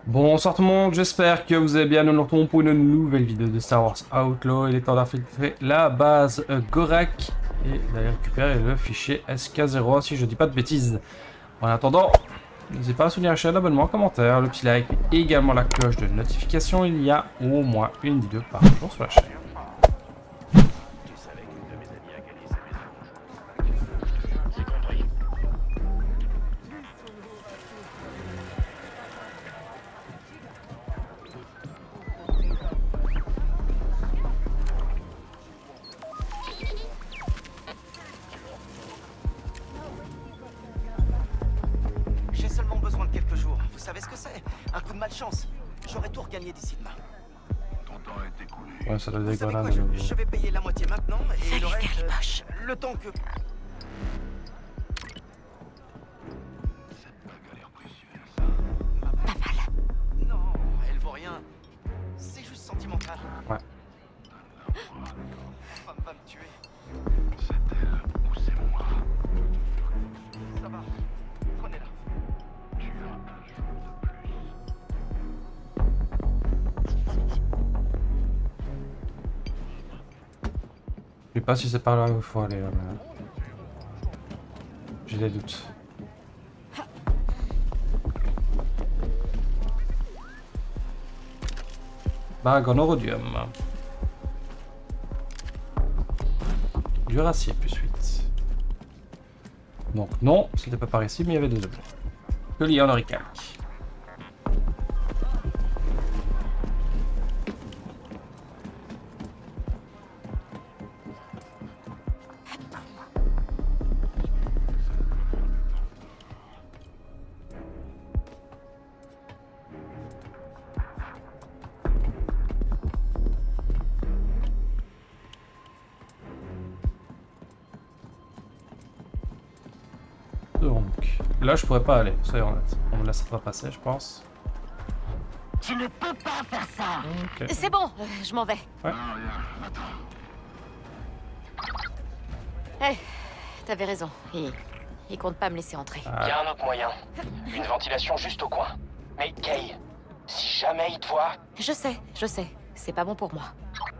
Bonsoir tout le monde, j'espère que vous allez bien. Nous nous retrouvons pour une nouvelle vidéo de Star Wars Outlaw. Il est temps d'infiltrer la base Gorak et d'aller récupérer le fichier SK0 si je dis pas de bêtises. En attendant, n'hésitez pas à soutenir la chaîne, abonnement, commentaire, le petit like et également la cloche de notification. Il y a au moins une vidéo par jour sur la chaîne. J'ai seulement besoin de quelques jours. Vous savez ce que c'est? Un coup de malchance. J'aurais tout regagné d'ici demain. Ton temps est écoulé. Ouais, ça doit Vous être savez des quoi, grenades. je vais payer la moitié maintenant et le Salut, reste, Galiboche. le temps que... Cette bague a l'air précieuse, ça. Pas mal. Non, elle vaut rien. C'est juste sentimental. Ouais. Femme va me tuer. C'est elle ou c'est moi. Ça va. Prenez-la. Tu as un jour de plus. Je sais pas si c'est par là où il faut aller. J'ai des doutes. Bague en eurodium. Duracier plus 8. Donc non, c'était pas par ici, mais il y avait des objets. Collier en auricalque. Donc, là je pourrais pas aller, soyons honnêtes. On me laissera pas passer, je pense. Tu ne peux pas faire ça. Ok. C'est bon, je m'en vais. Non, rien, attends. Eh, t'avais raison. Il compte pas me laisser entrer. Ah, Il y a un autre moyen. Une ventilation juste au coin. Mais Kay, si jamais il te voit... Je sais. C'est pas bon pour moi.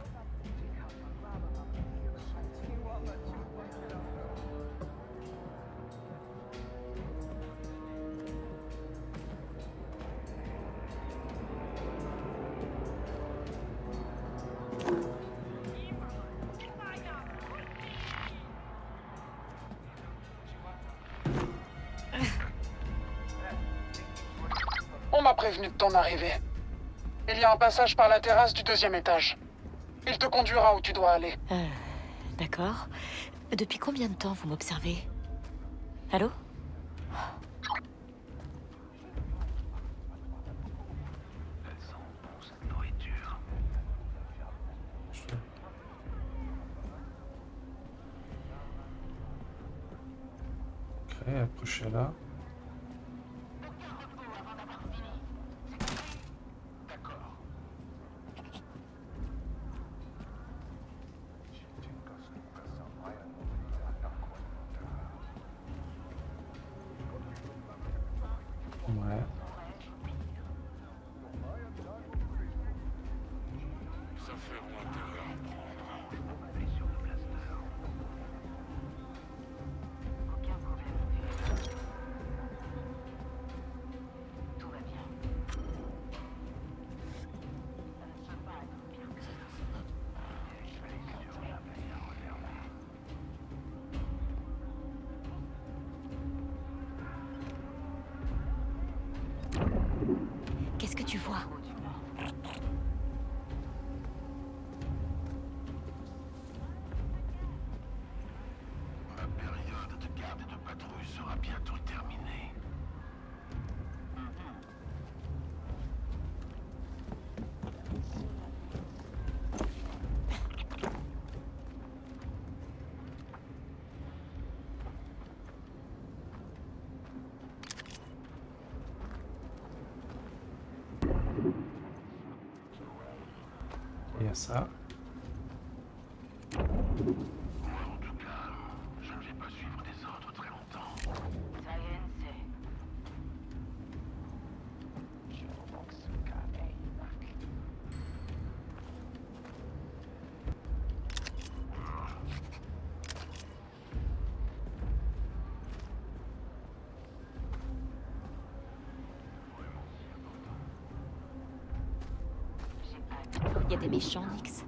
On m'a prévenu de ton arrivée. Il y a un passage par la terrasse du 2e étage. Il te conduira où tu dois aller. D'accord. Depuis combien de temps vous m'observez? Allô? Elle sent bon cette nourriture. ok, approchez là. Ouais. Ça fait mon intérêt. Qu'est-ce que tu vois? Ma période de garde et de patrouille sera bientôt terminée. Il y a ça. Moi, en tout cas, je ne vais pas suivre des ordres très longtemps. Ça y est, c'est... Il y a des méchants, Nix.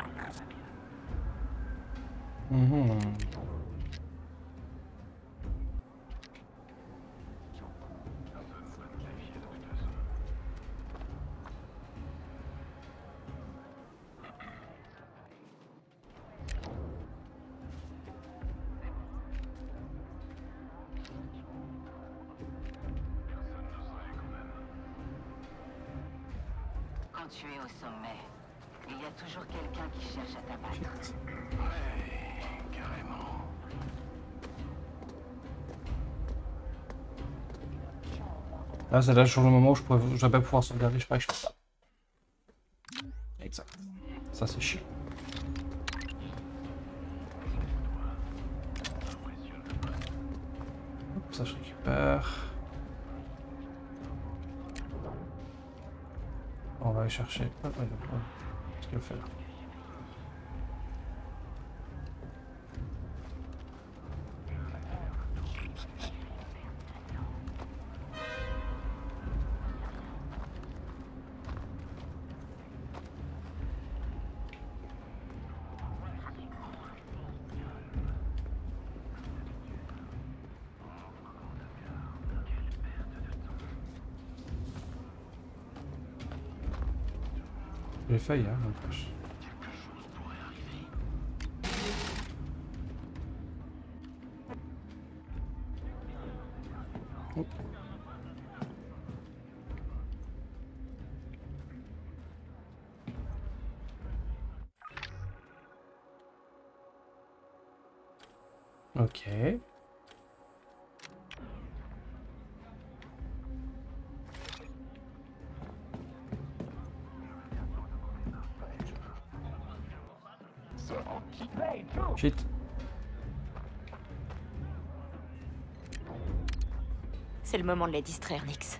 Mhm. Quand tu es au sommet, il y a toujours quelqu'un qui cherche à t'abattre. Ouais, carrément. Là, c'est là sur le moment où je vais pas pouvoir sauvegarder, je sais pas que je peux pas. Exact. Ça, c'est chiant. Hop, ça, je récupère. On va aller chercher. Ah, ouais, qu'est-ce qu'elle fait là? J'ai failli, hein, n'empêche. Oh. Ok. Shit. C'est le moment de les distraire, Nix.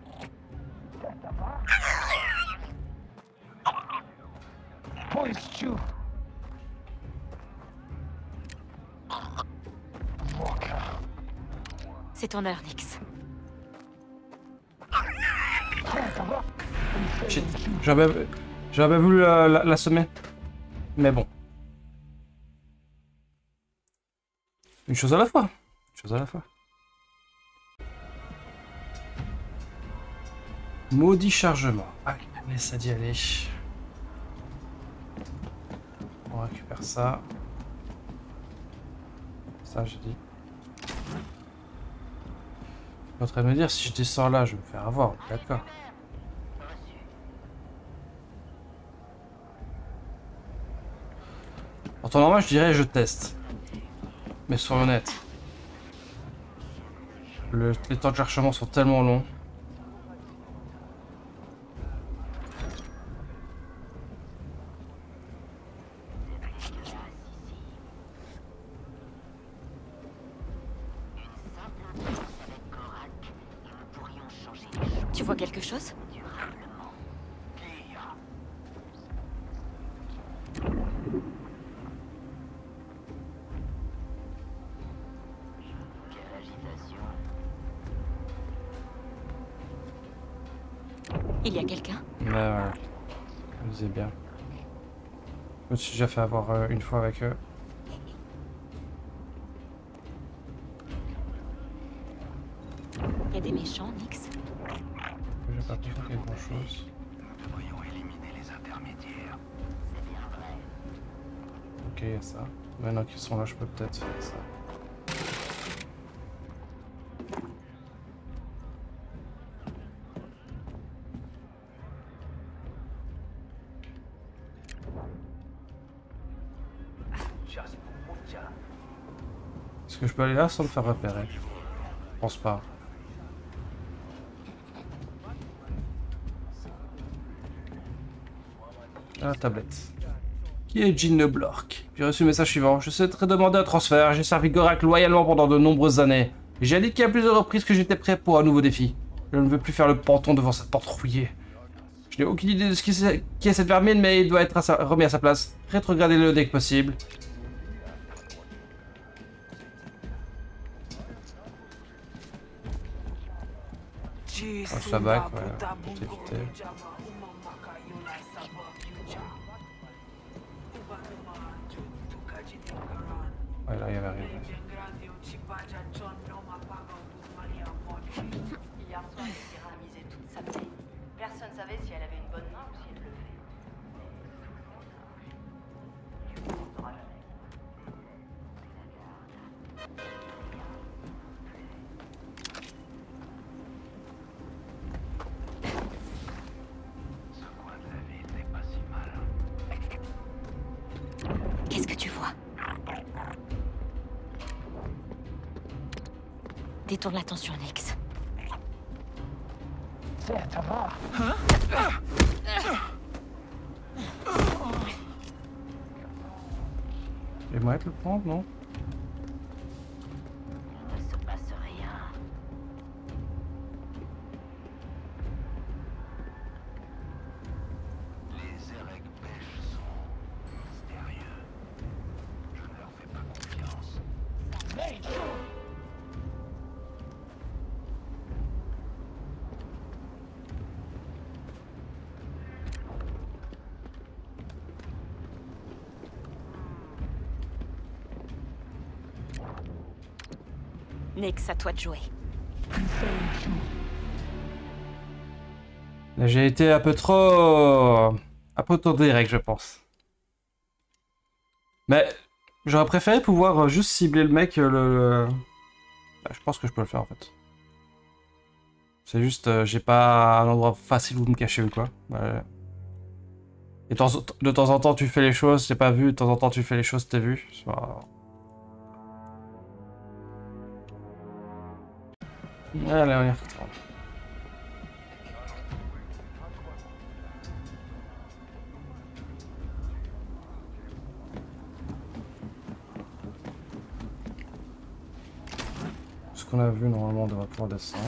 C'est ton heure, Nix. Shit. J'avais voulu la semer. Mais bon. Une chose à la fois. Une chose à la fois. Maudit chargement. Allez, laisse ça d'y aller. On récupère ça. Ça, j'ai dit. Tu es en train de me dire, si je descends là, je vais me faire avoir. D'accord. En temps normal, je dirais je teste. Mais soyons honnêtes. Les temps de chargement sont tellement longs. Tu vois quelque chose? Il y a quelqu'un? Ouais. Je me disais bien. Je me suis déjà fait avoir une fois avec eux. Il y a des méchants, Nix. J'ai pas pu faire grand chose. Nous devrions éliminer les intermédiaires. Ok, il y a ça. Maintenant qu'ils sont là, je peux peut-être faire ça. Est-ce que je peux aller là sans me faire repérer? Je pense pas. La tablette. Qui est Jean Blork? J'ai reçu le message suivant. Je souhaiterais demander un transfert. J'ai servi Gorak loyalement pendant de nombreuses années. J'ai indiqué à plusieurs reprises que j'étais prêt pour un nouveau défi. Je ne veux plus faire le panton devant cette porte rouillée. Je n'ai aucune idée de ce qui est cette vermine, mais il doit être remis à sa place. Rétrogradez-le dès que possible. Oh, ça back, ouais. Peut éviter. Ouais, là, il y avait rien. Hier soir, elle s'est ramisée toute sa paix. Personne savait si elle avait une bonne main ou si elle le fait. Ce coin de la ville n'est pas si mal. Qu'est-ce que tu vois? Détourne l'attention, Nix. Et moi, le prendre, non? Il ne se passe rien. Les Ereg pêches sont mystérieux. Je ne leur fais pas confiance. Nix, à toi de jouer. Là, j'ai été un peu trop direct, je pense. Mais j'aurais préféré pouvoir juste cibler le mec. Bah, je pense que je peux le faire en fait. C'est juste, j'ai pas un endroit facile où me cacher ou quoi. Ouais. Et de temps en temps, tu fais les choses, t'es pas vu. De temps en temps, tu fais les choses, t'es vu. Allez, on y retourne. Ce qu'on a vu, normalement, on devrait pouvoir descendre.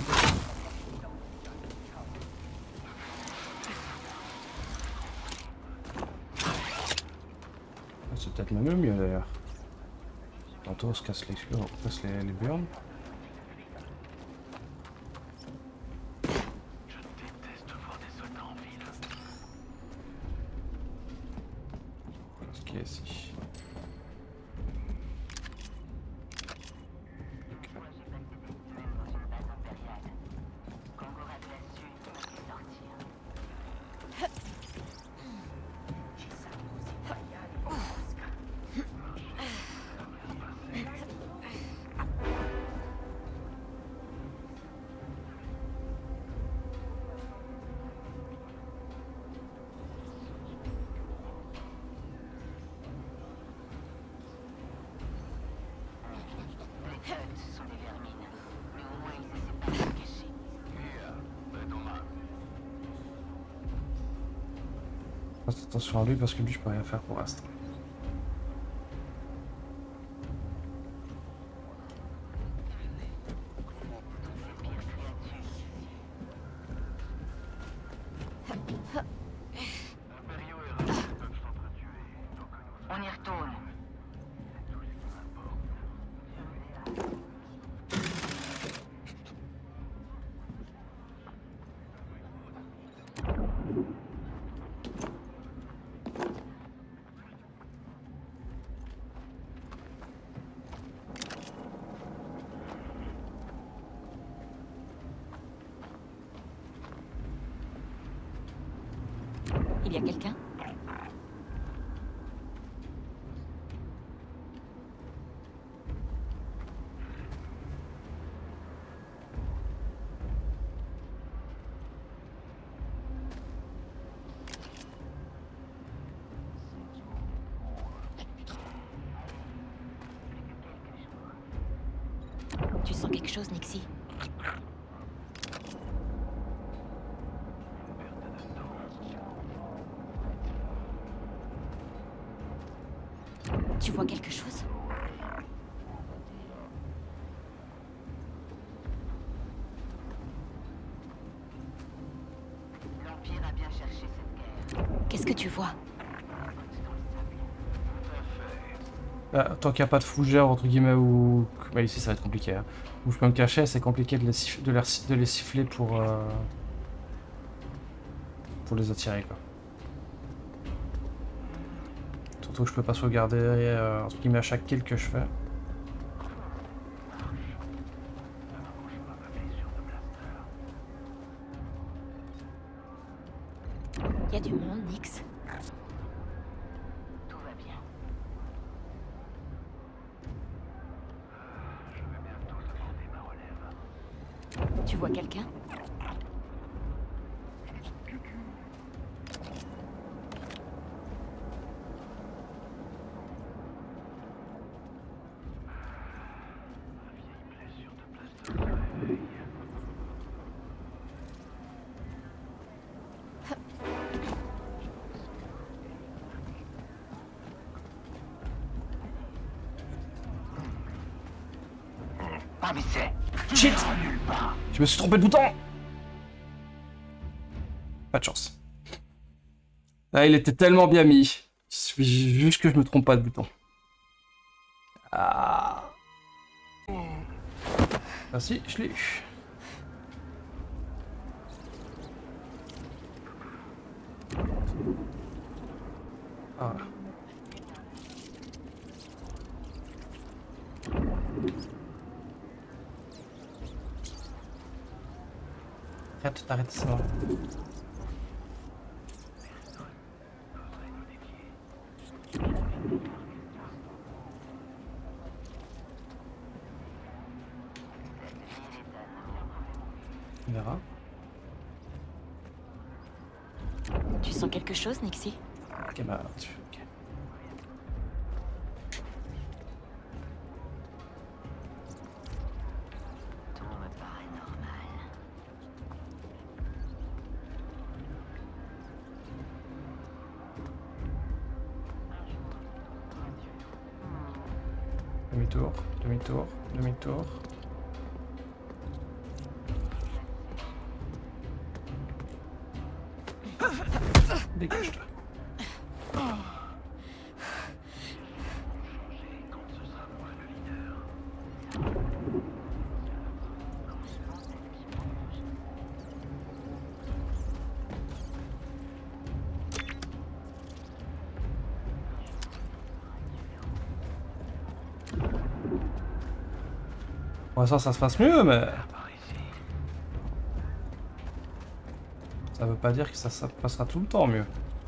C'est peut-être même mieux d'ailleurs. Tantôt on se casse les burnes. Je déteste voir des soldats en ville. Ce qui est ici. Faites attention à lui parce que lui je peux rien faire pour l'instant. On y retourne. Il y a quelqu'un? Tu sens quelque chose, Nixie? Tu vois quelque chose? L'Empire a bien cherché cette guerre. Qu'est-ce que tu vois? Tant qu'il n'y a pas de fougère entre guillemets ou... Bah, ici ça va être compliqué. Hein. Où je peux me cacher, c'est compliqué de les siffler pour les attirer quoi. Surtout que je peux pas sauvegarder entre guillemets à chaque kill que je fais. Y a du monde, Nix. Tout va bien. Je vais bientôt demander ma relève. Tu vois quelqu'un? Blessure de place de réveil. Ah mais c'est... Shit! Nulle part. Je me suis trompé de bouton! Pas de chance. Là, il était tellement bien mis. Il suffit juste que je me trompe pas de bouton. Ah. Ah si, je l'ai eu. Ah. Arrête, c'est bon. On verra. Tu sens quelque chose, Nixie? Ok, bah, ok. Tout me paraît normal. Demi-tour, demi-tour, demi-tour. Dégage-toi. Pour l'instant, ça se passe mieux, mais ça veut pas dire que ça passera tout le temps mieux.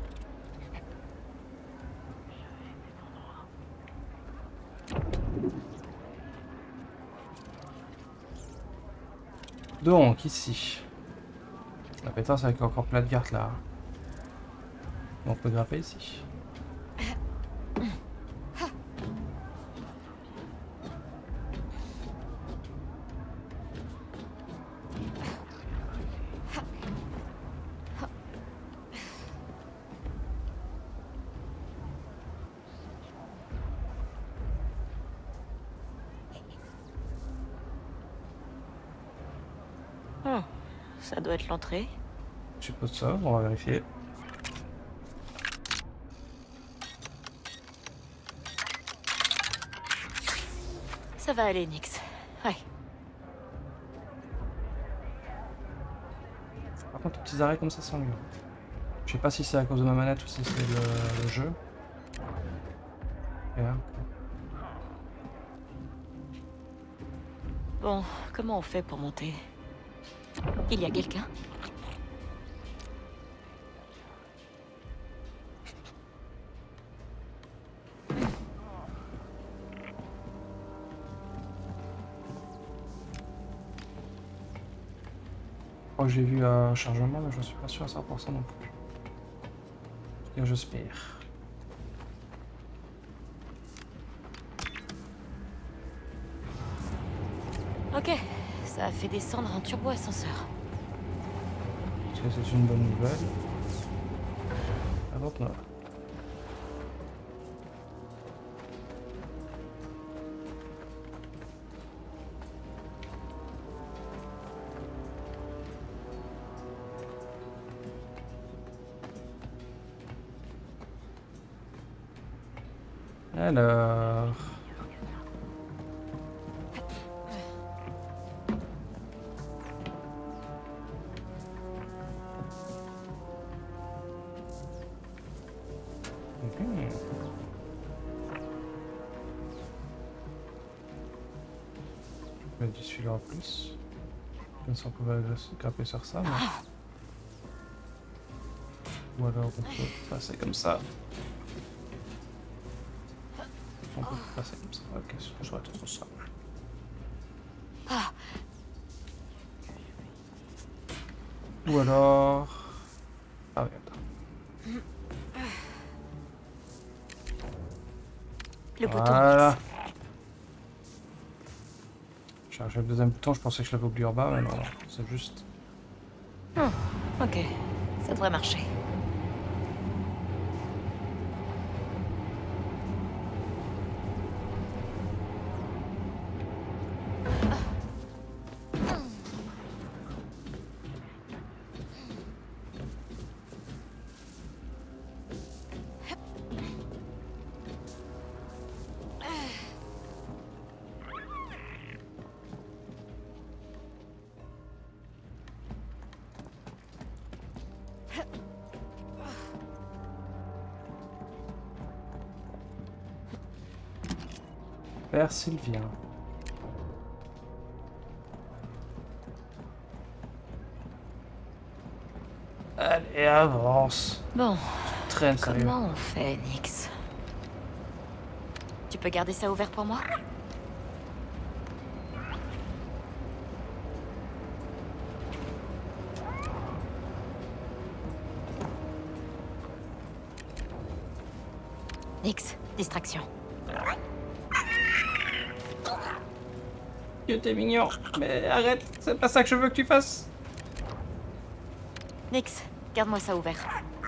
Donc, ici. La pétasse avec encore plein de cartes là. On peut grimper ici. Oh, ça doit être l'entrée. Je suppose ça, on va vérifier. Ça va aller, Nix. Ouais. Par contre, les petits arrêts comme ça sont mieux. Je sais pas si c'est à cause de ma manette ou si c'est le jeu. Et là, Bon, comment on fait pour monter? Il y a quelqu'un? Je crois que j'ai vu un chargement, mais je suis pas sûr à 100% non plus. En tout cas, j'espère. Ok, ça a fait descendre un turbo-ascenseur. Est-ce que c'est une bonne nouvelle? Ah bon, non. Alors... Mais du celui-là en plus. Comme ça on pouvait grimper sur ça. Mais... Ou alors on peut passer comme ça. On peut passer comme ça. Ok, je vais être ça. Ou alors... Ah oui, attends. Le bouton. Voilà. J'ai cherché le deuxième bouton, je pensais que je l'avais oublié en bas, mais non, c'est juste... Ok, ça devrait marcher. Père Sylvien. Allez, avance. Bon, Traîne, sérieux. comment on fait, Nyx? Tu peux garder ça ouvert pour moi? Nyx, distraction. Que t'es mignon. Mais arrête, c'est pas ça que je veux que tu fasses. Nyx, garde-moi ça ouvert.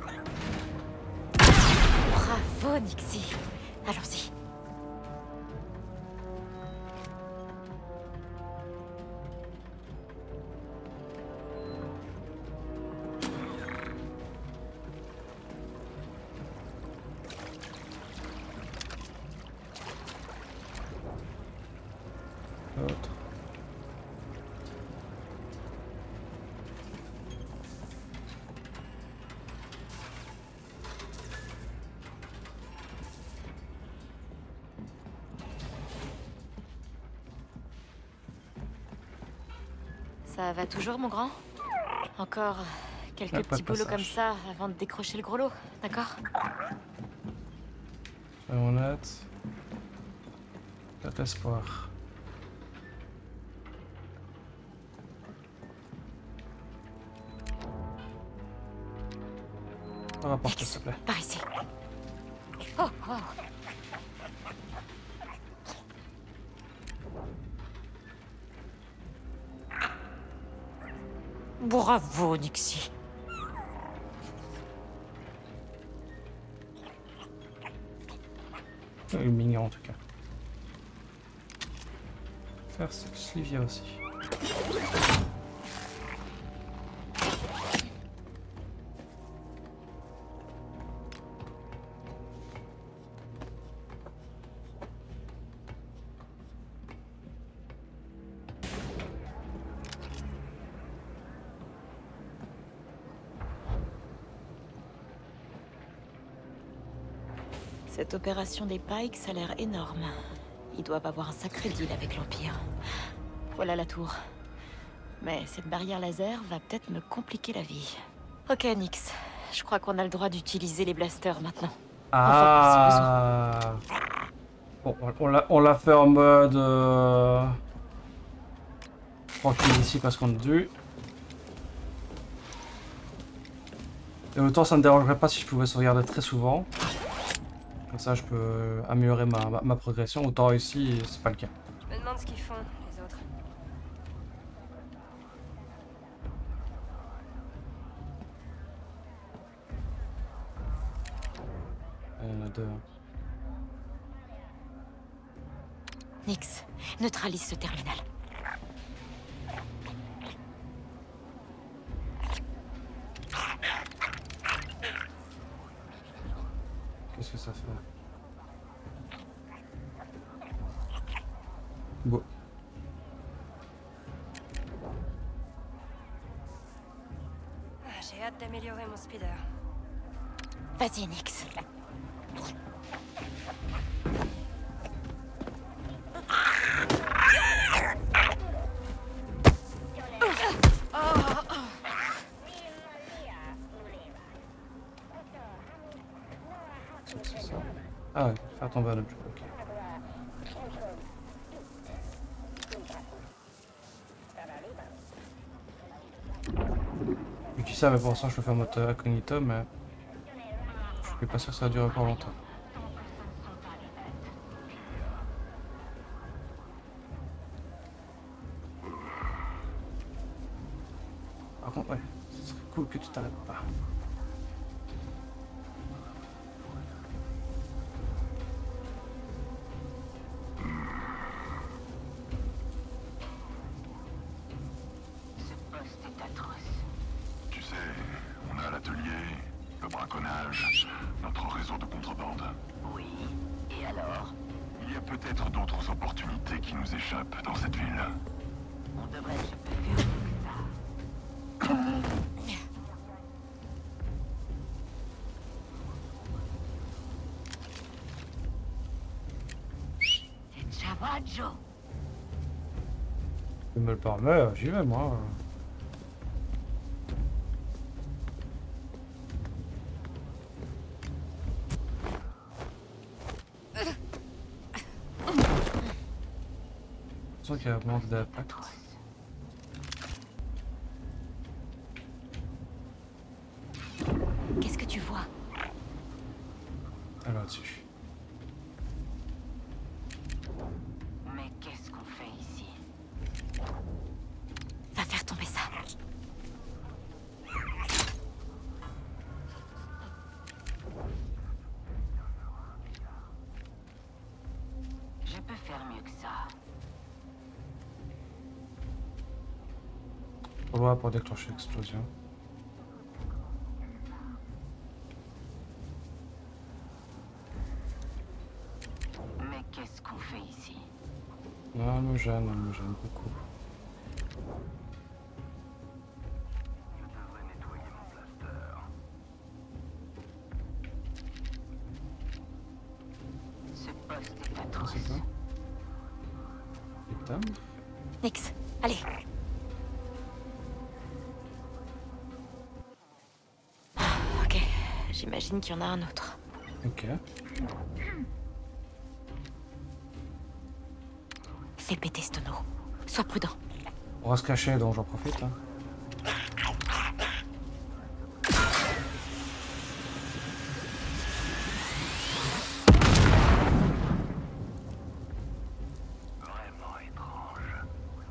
Bravo, Nyxie. Allons-y. L'autre. Ça va toujours, mon grand? Encore quelques Ouais, pas de petits boulots comme passage. ça avant de décrocher le gros lot, d'accord? Soyons honnêtes. Pas d'espoir. On va porter, s'il te plaît. Par ici. Oh, oh. Bravo, Nyxie. Il est mignon en tout cas. Faire Sylvia aussi. Cette opération des Pikes a l'air énorme. Ils doivent avoir un sacré deal avec l'Empire. Voilà la tour. Mais cette barrière laser va peut-être me compliquer la vie. Ok, Nyx. Je crois qu'on a le droit d'utiliser les blasters maintenant. Ah. Bon, on l'a fait en mode tranquille ici parce qu'on est dû. Et autant ça ne me dérangerait pas si je pouvais sauvegarder très souvent. Comme ça je peux améliorer ma progression. Autant ici c'est pas le cas. Je me demande ce qu'ils font, les autres. Il y en a deux. Nyx, neutralise ce terminal. Qu'est-ce que ça fait? Bon. Ah, j'ai hâte d'améliorer mon speeder. Vas-y, Nyx. Ah ouais, faire tomber un objet, ok. Et qui sait, mais pour l'instant je peux faire mode incognito, mais je suis pas sûr que ça va durer encore longtemps. Par contre, ouais, ce serait cool que tu t'arrêtes pas. Tu sais, on a l'atelier, le braconnage, notre réseau de contrebande. Oui. Et alors? Il y a peut-être d'autres opportunités qui nous échappent dans cette ville. On devrait se faire mieux que ça. C'est Java, Joe. Tu me le permets, j'y vais moi. Je sens qu'il y a moins d'impact. Qu'est-ce que tu vois? Alors dessus. Mais qu'est-ce qu'on fait ici? Va faire tomber ça. Je peux faire mieux que ça. Trop loin pour déclencher l'explosion. Mais qu'est-ce qu'on fait ici? Non, elle me gêne beaucoup. Je devrais nettoyer mon plaster. Ce poste est Ah, atroce. c'est toi? Putain. Nix, allez. Ok, j'imagine qu'il y en a un autre. Ok. Fais péter ce tonneau. Sois prudent. On va se cacher, donc j'en profite. Hein. Vraiment étrange.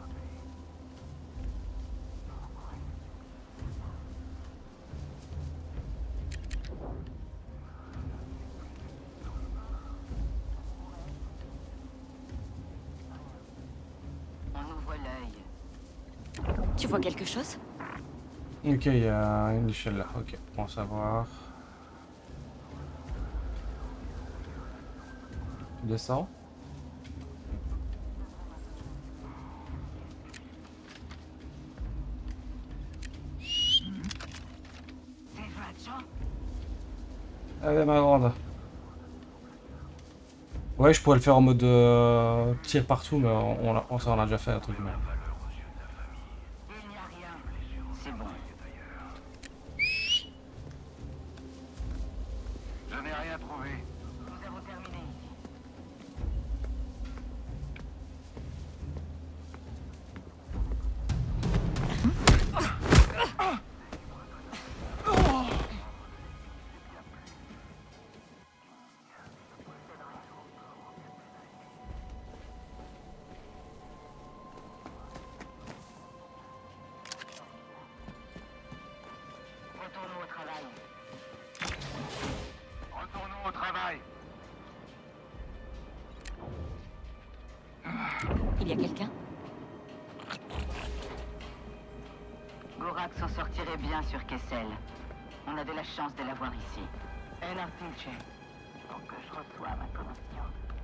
On ouvre l'œil. Tu vois quelque chose? Ok, il y a une échelle là. Ok, bon savoir. Tu descends. Allez ma grande. Ouais, je pourrais le faire en mode tir partout, mais ça on a déjà fait un truc. Mais... Il n'y a rien. C'est bon. Je n'ai rien trouvé. Nous avons terminé ici. Retournons au travail. Retournons au travail. Il y a quelqu'un? Gorak s'en sortirait bien sur Kessel. On a de la chance de l'avoir ici. Elle a Fincher. Pour que je reçoive ma commission.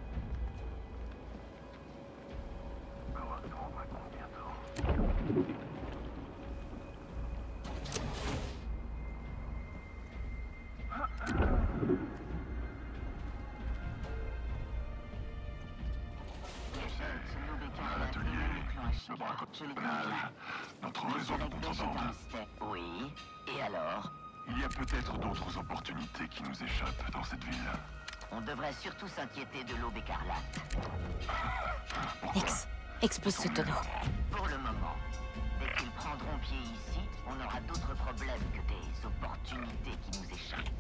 Gorak nous rendra compte bientôt. À l'atelier, le braconnage, notre réseau de contrebande. Oui. Et alors? Il y a peut-être d'autres opportunités qui nous échappent dans cette ville. On devrait surtout s'inquiéter de l'aube écarlate. Nix, explose ce tonneau. Pour le moment, dès qu'ils prendront pied ici, on aura d'autres problèmes que des opportunités qui nous échappent.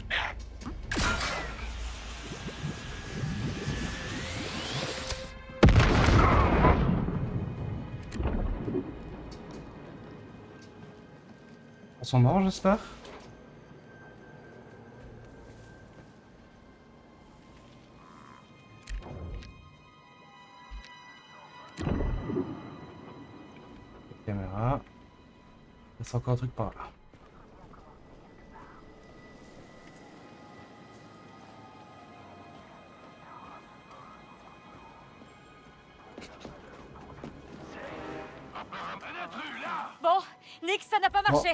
Ils sont morts, j'espère. Caméra. Il reste encore un truc par là. Bon, Nix, ça n'a pas marché.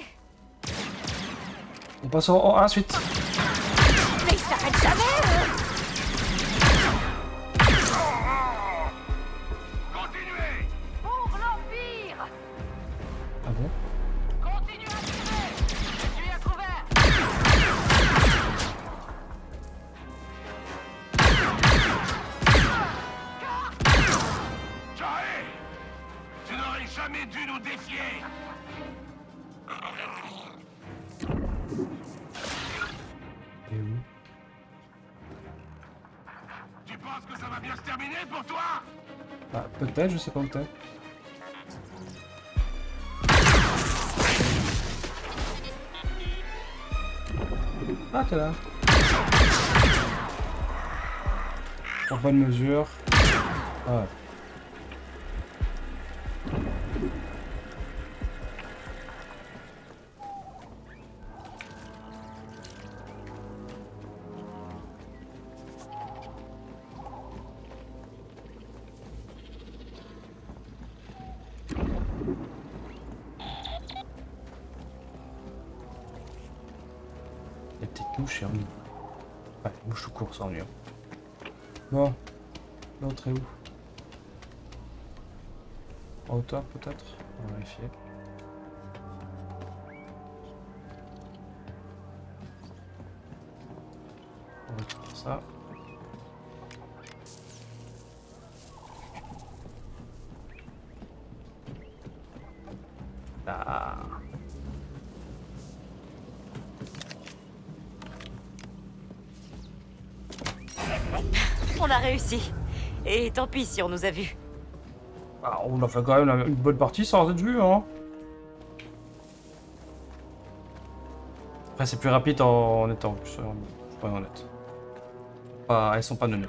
On passe à la suite. Mais il s'arrête jamais. Continuez! Pour l'Empire! Ah bon? Continue à tirer! Je suis à couvert! Jae! Tu n'aurais jamais dû nous défier! Et où? Tu penses que ça va bien se terminer pour toi? Bah, peut-être, je sais pas où t'es. Ah, t'es là. Pour bonne mesure. Ah ouais. Les petites mouches et ennuyeux. Ouais, les mouches tout court, c'est ennuyeux. Bon, l'autre est où? En hauteur peut-être? On va vérifier. On va faire ça. Là. On a réussi. Et tant pis si on nous a vus. Ah, on a fait quand même une bonne partie sans être vu, hein. Après, c'est plus rapide en étant plus, faut être honnête. Pas, elles sont pas neuneux.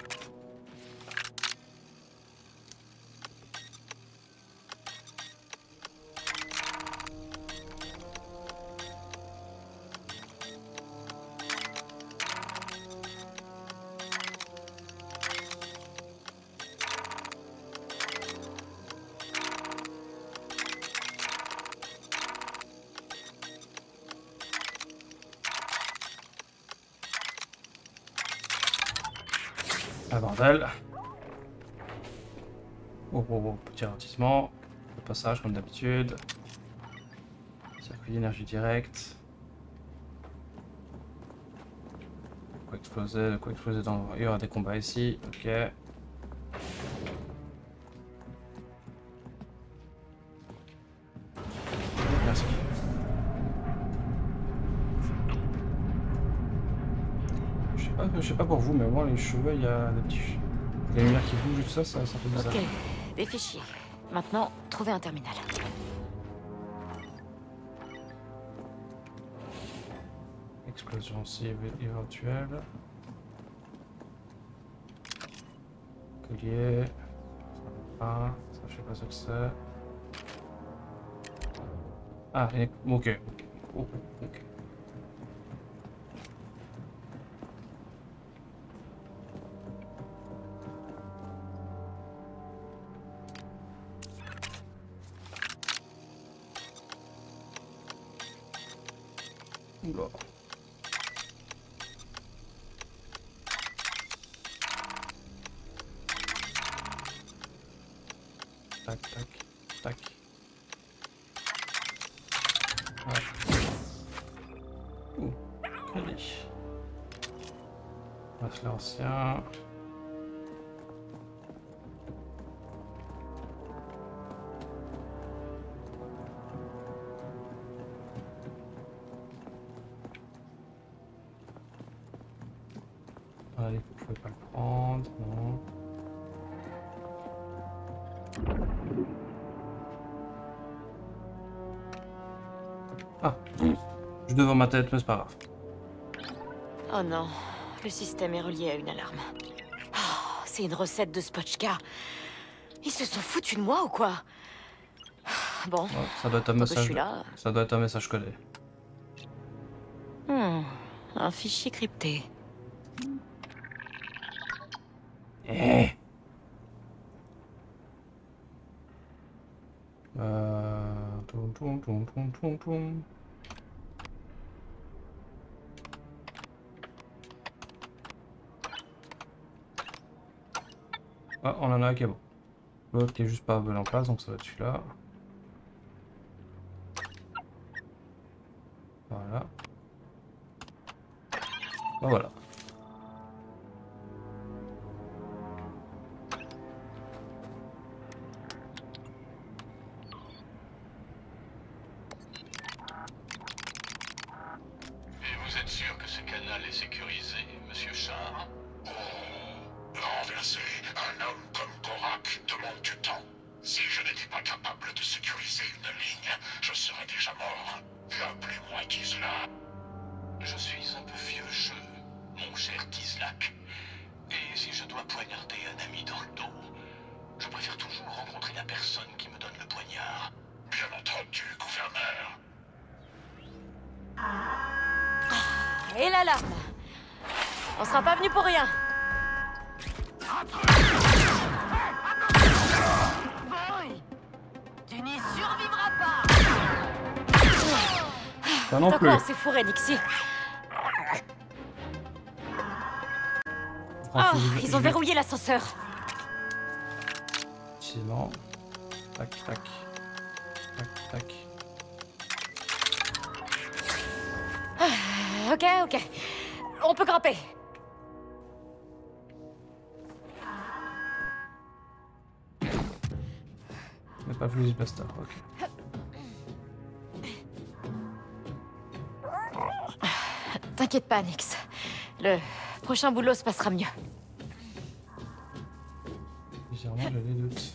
Ah bordel. Oh, oh, oh, petit ralentissement. Le passage comme d'habitude. Circuit d'énergie directe. Quoi exploser dans... Il y aura des combats ici, ok. Merci. Je sais pas pour vous, mais moi les cheveux, il y a des petits... Les lumières qui bougent et tout ça, ça fait bizarre. Ok, des fichiers. Maintenant, trouver un terminal. Explosion cible éventuelle. Collier. Ça, je sais pas ce que c'est. Ah, ok. Oh, ok. Oula. Tac, tac, tac. Ouais. Ouh, crédit. passe l'ancien. Allez, vous pouvez pas le prendre, non. Ah, je suis devant ma tête, mais c'est pas grave. Oh non, le système est relié à une alarme. Oh, c'est une recette de Spotchka. Ils se sont foutus de moi ou quoi? Bon, Ouais, ça doit être un tant que je message. suis là. Ça doit être un message codé. Un fichier crypté. Eh. Toum, toum, toum, toum, toum. Ah, on en a un qui est bon. L'autre qui est juste pas en place, donc ça va être celui-là. Voilà. Oh, voilà. Et vous êtes sûr que ce canal est sécurisé, monsieur Char? Renverser un homme comme Gorak demande du temps. Si je n'étais pas capable de sécuriser une ligne, je serais déjà mort. Appelez-moi Gizla. Je suis un peu vieux jeu, mon cher Gizlak. Et si je dois poignarder un ami dans le dos, je préfère toujours rencontrer la personne qui me donne le poignard. Bien entendu, gouverneur. Et l'alarme. On sera pas venu pour rien. Boy, tu n'y survivras pas. Ça non T'as plus. quoi, on s'est fourré, Nixie. Oh, ils ont verrouillé l'ascenseur. Sinon. Tac, tac. Tac, tac. Ok. On peut grimper. Mais pas plus basta, ok. T'inquiète pas, Nix. Le prochain boulot se passera mieux. Bizarrement, j'ai des doutes.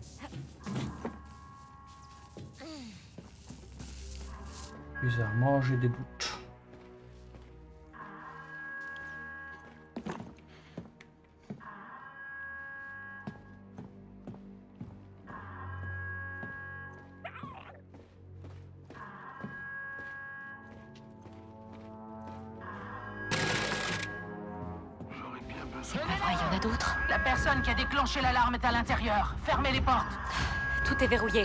Bizarrement, j'ai des doutes. C'est pas vrai, il y en a d'autres. La personne qui a déclenché l'alarme est à l'intérieur. Fermez les portes. Tout est verrouillé.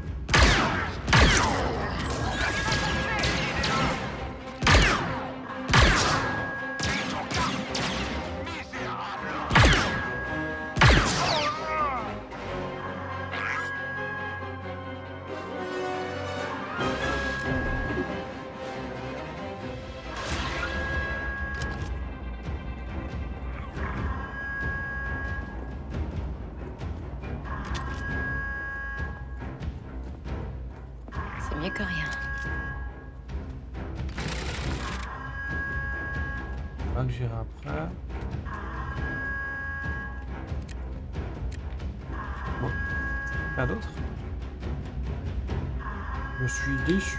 C'est mieux que rien. Là que j'irai après. Bon. Rien d'autre. Je suis déçu.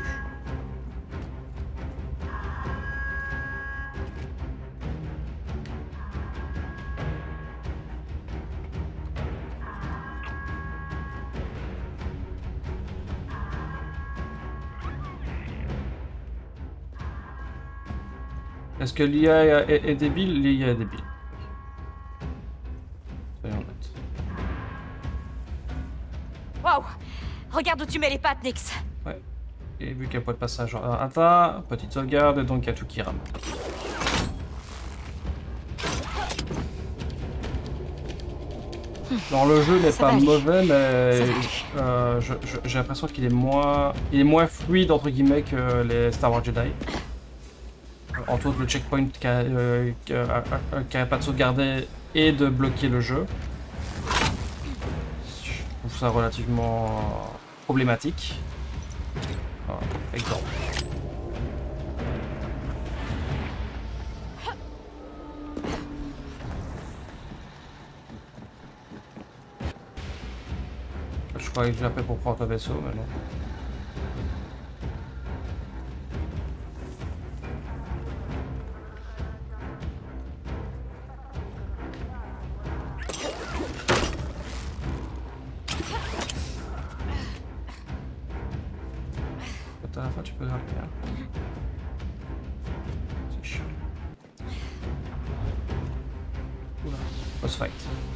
Est-ce que l'IA est débile? L'IA est débile. Soyons honnêtes. Waouh! Regarde où tu mets les pattes, Nix. Ouais. Et vu qu'il n'y a pas de passage atteint, petite sauvegarde, donc il y a tout qui rame. Alors le jeu n'est Ça pas va aller. mauvais, mais Ça va j'ai l'impression qu'il est moins fluide entre guillemets que les Star Wars Jedi. entre autres le checkpoint qui a pas de sauvegarder et de bloquer le jeu. Je trouve ça relativement problématique. Voilà, exemple. Je croyais que je l'appelais pour prendre un vaisseau, mais non. À la fin, tu peux grimper. Hein. C'est chiant. Oula, boss fight.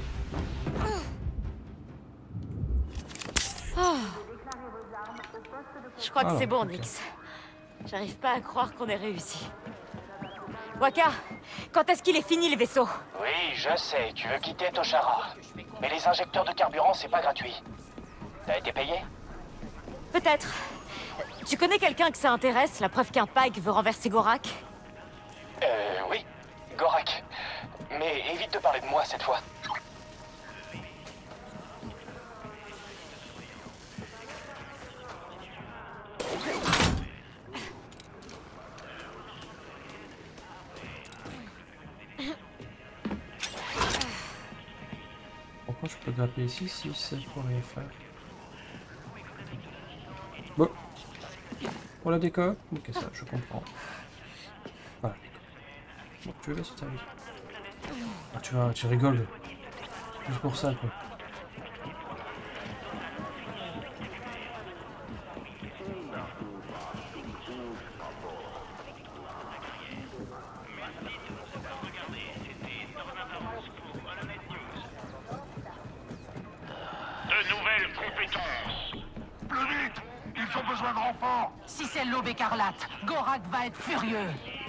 Je crois que c'est bon, Nix. J'arrive pas à croire qu'on ait réussi. Waka, quand est-ce qu'il est fini le vaisseau? Oui, je sais, tu veux quitter Toshara. Mais les injecteurs de carburant, c'est pas gratuit. T'as été payé? Peut-être. Tu connais quelqu'un que ça intéresse, la preuve qu'un Pike veut renverser Gorak? Oui, Gorak. Mais évite de parler de moi cette fois. Pourquoi je peux grimper ici si c'est pour rien faire? Bon. Pour la déco? Ok, ça, je comprends. Voilà, déco. Bon, tu veux laisser ta vie. Ah, tu rigoles. Juste pour ça, quoi. De nouvelles compétences. Plus vite! Ils ont besoin de renforts! Si c'est l'Aube écarlate, Gorak va être furieux.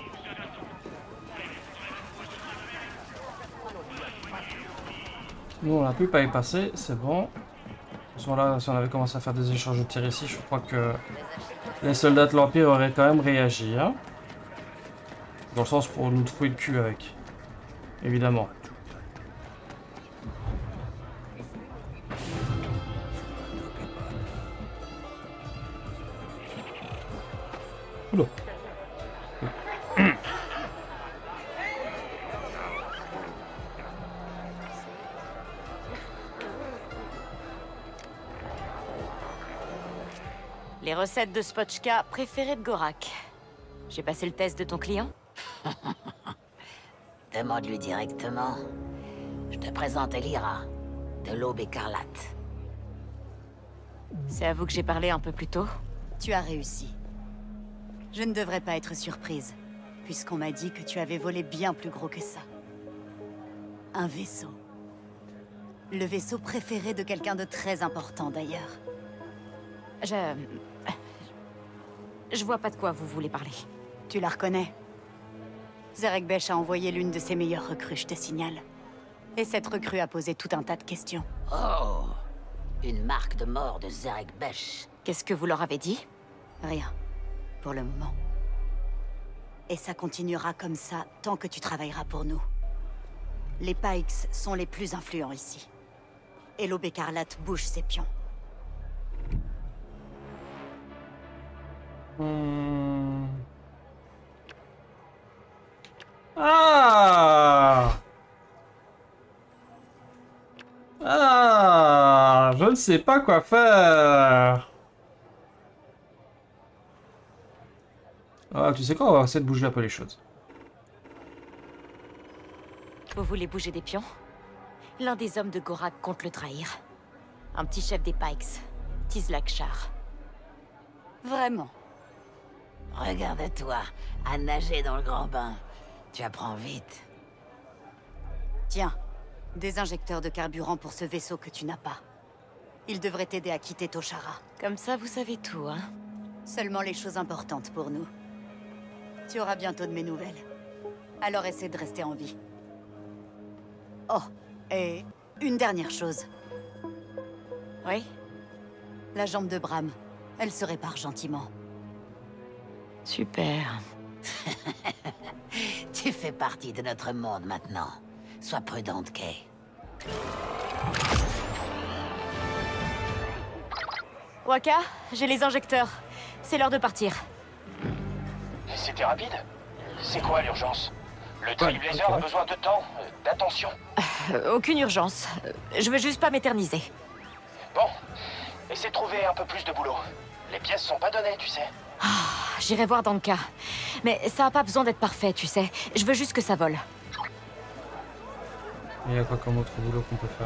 Nous, on a pu pas y passer, c'est bon. Là, si on avait commencé à faire des échanges de tirs ici, je crois que les soldats de l'Empire auraient quand même réagi. Hein, dans le sens pour nous trouver le cul avec. Évidemment. Oula. Les recettes de Spotchka préférées de Gorak. J'ai passé le test de ton client? Demande-lui directement. Je te présente Elira, de l'Aube écarlate. C'est à vous que j'ai parlé un peu plus tôt? Tu as réussi. Je ne devrais pas être surprise, puisqu'on m'a dit que tu avais volé bien plus gros que ça. Un vaisseau. Le vaisseau préféré de quelqu'un de très important, d'ailleurs. Je vois pas de quoi vous voulez parler. Tu la reconnais? Zerek Besh a envoyé l'une de ses meilleures recrues, je te signale. Et cette recrue a posé tout un tas de questions. Oh! Une marque de mort de Zerek Besh. Qu'est-ce que vous leur avez dit? Rien. Pour le moment. Et ça continuera comme ça tant que tu travailleras pour nous. Les Pikes sont les plus influents ici. Et l'Aube écarlate bouge ses pions. Ah! Ah! Je ne sais pas quoi faire. Ah, tu sais quoi? On va essayer de bouger un peu les choses. Vous voulez bouger des pions? L'un des hommes de Gorak compte le trahir. Un petit chef des Pikes, Tizlak Shar. Vraiment? Regarde-toi, à nager dans le grand bain. Tu apprends vite. Tiens, des injecteurs de carburant pour ce vaisseau que tu n'as pas. Ils devraient t'aider à quitter Toshara. Comme ça, vous savez tout, hein? Seulement les choses importantes pour nous. Tu auras bientôt de mes nouvelles. Alors essaie de rester en vie. Oh, et une dernière chose. Oui? La jambe de Bram, elle se répare gentiment. Super. Tu fais partie de notre monde maintenant. Sois prudente, Kay. Waka, j'ai les injecteurs. C'est l'heure de partir. C'était rapide? C'est quoi l'urgence? Le Trailblazer a besoin de temps, d'attention. Aucune urgence. Je veux juste pas m'éterniser. Bon, essaie de trouver un peu plus de boulot. Les pièces sont pas données, tu sais. J'irai voir Danka. Mais ça a pas besoin d'être parfait, tu sais. Je veux juste que ça vole. Il y a quoi comme autre boulot qu'on peut faire?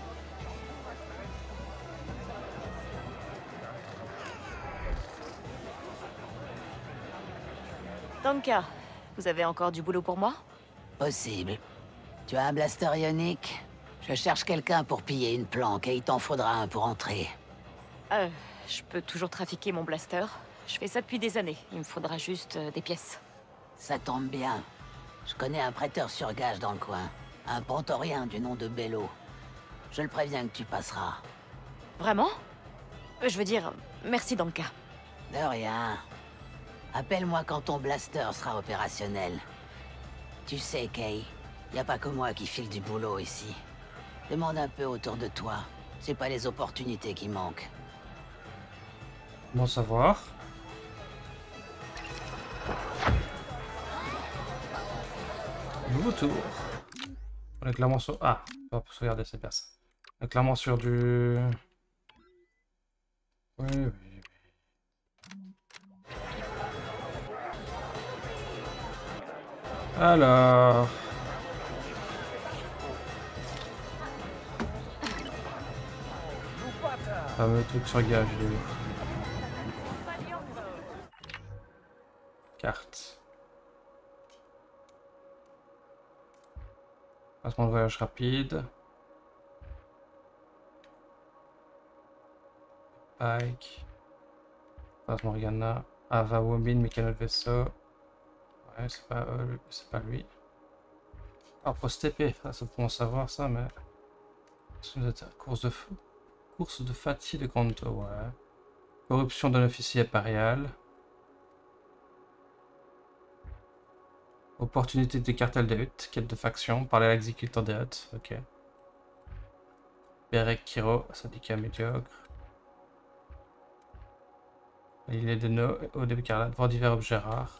Danka, vous avez encore du boulot pour moi? Possible. Tu as un blaster ionique? Je cherche quelqu'un pour piller une planque et il t'en faudra un pour entrer. Je peux toujours trafiquer mon blaster. Je fais ça depuis des années. Il me faudra juste des pièces. Ça tombe bien. Je connais un prêteur sur gage dans le coin. Un pontorien du nom de Bello. Je le préviens que tu passeras. Vraiment? Je veux dire, merci Danka. De rien. Appelle-moi quand ton blaster sera opérationnel. Tu sais, Kay, y a pas que moi qui file du boulot ici. Demande un peu autour de toi. C'est pas les opportunités qui manquent. Bon savoir. Nouveau tour. On est clairement sur... Ah, pas pour sauvegarder ces personnes. On est clairement sur du... Oui, oui, oui. Alors... Fameux truc sur gage, j'ai vu. Carte. Passement de voyage rapide. Pike. Passement Morgana. Ava Womin, mécano de vaisseau. Ouais, c'est pas lui. Alors pour se TP, ça peut savoir ça, mais... Course de feu. Course de fatigue de Kanto, ouais. Corruption d'un officier impérial. Opportunité de cartel des huttes. Quête de faction. Parler à l'exécuteur des huttes. Ok. Berek Kiro. Syndicat médiocre. Il est de nos. Au début carrelade. Voir divers objets rares.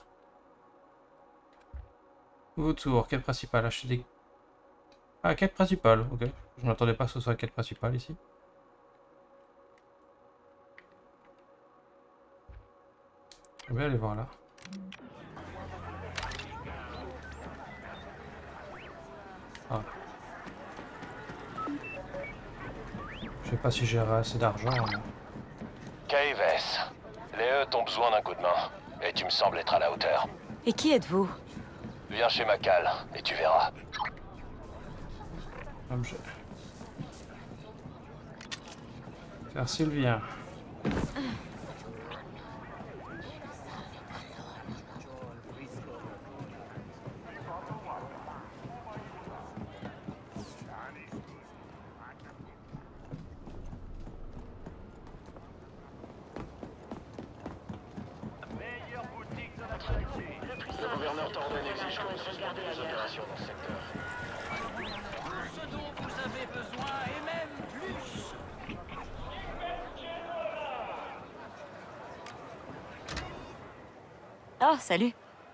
Nouveau tour. Quête principale. Acheter des. Ah, quête principale. Ok. Je ne m'attendais pas que ce soit la quête principale ici. Je vais aller voir là. Ah. Je sais pas si j'ai assez d'argent. Mais... KVS, les Hutt ont besoin d'un coup de main. Et tu me sembles être à la hauteur. Et qui êtes-vous? Viens chez Macal, et tu verras. Objet. Faire Sylvien. Le gouverneur Torden exige que vous suspendiez les opérations dans ce secteur. Ce dont vous avez besoin et même plus. Oh, salut.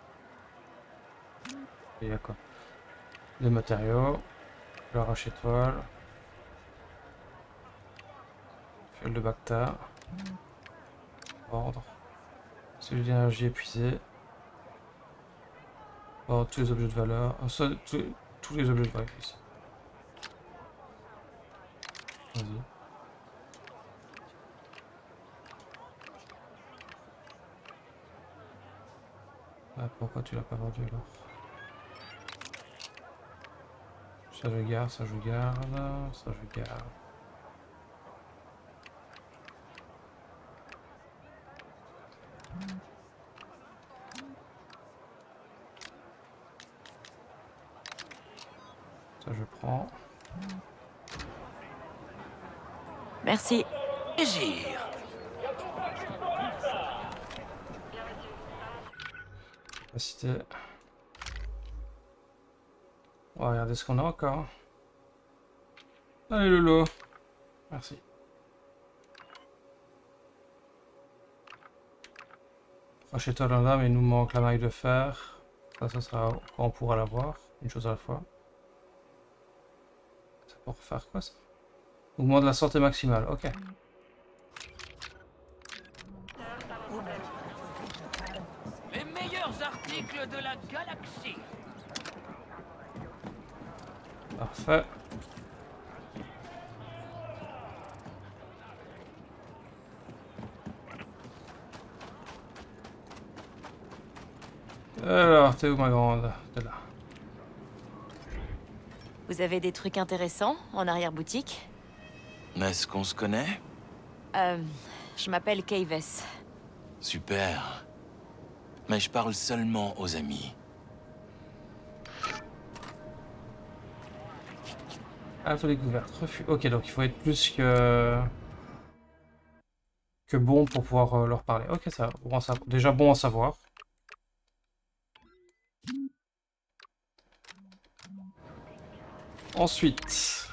Il y a quoi? Des matériaux. Le roche étoile. Fuel de Bacta. Ordre. Celui d'énergie épuisé. Bon, tous les objets de valeur. Tous les objets de valeur ici. Vas-y. Ah, pourquoi tu l'as pas vendu alors? Ça je garde, ça je garde, ça je garde. Ça je prends. Merci. Capacité. On va regarder ce qu'on a encore. Allez Lolo. Merci. Crochet-toi là, mais il nous manque la maille de fer. Ça sera quand on pourra l'avoir. Une chose à la fois. C'est pour faire quoi ça? Mouvement de la santé maximale, ok. Les meilleurs articles de la galaxie. Parfait. Alors, t'es où ma grande? T'es là. Vous avez des trucs intéressants en arrière-boutique? Est-ce qu'on se connaît? Je m'appelle Kayves. Super. Mais je parle seulement aux amis. Alpha découverte. Refus. Ok, donc il faut être plus que bon pour pouvoir leur parler. Ok, ça va. Bon à savoir. Déjà bon à savoir. Ensuite,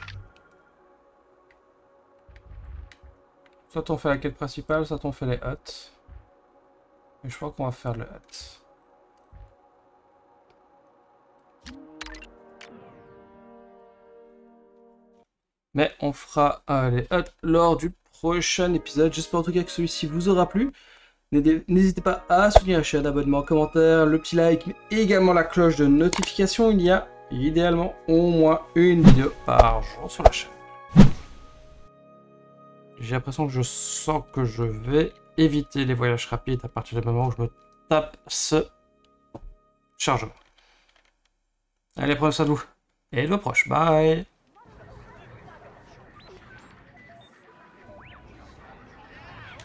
soit on fait la quête principale, soit on fait les huts. Mais je crois qu'on va faire le hut. Mais on fera les huts lors du prochain épisode. J'espère en tout cas que celui-ci vous aura plu. N'hésitez pas à soutenir la chaîne, abonnement, commentaire, le petit like, mais également la cloche de notification. Il y a idéalement au moins une vidéo par jour sur la chaîne. J'ai l'impression que je sens que je vais éviter les voyages rapides à partir du moment où je me tape ce chargement. Allez, prenez soin de vous. Et de vos proches. Bye.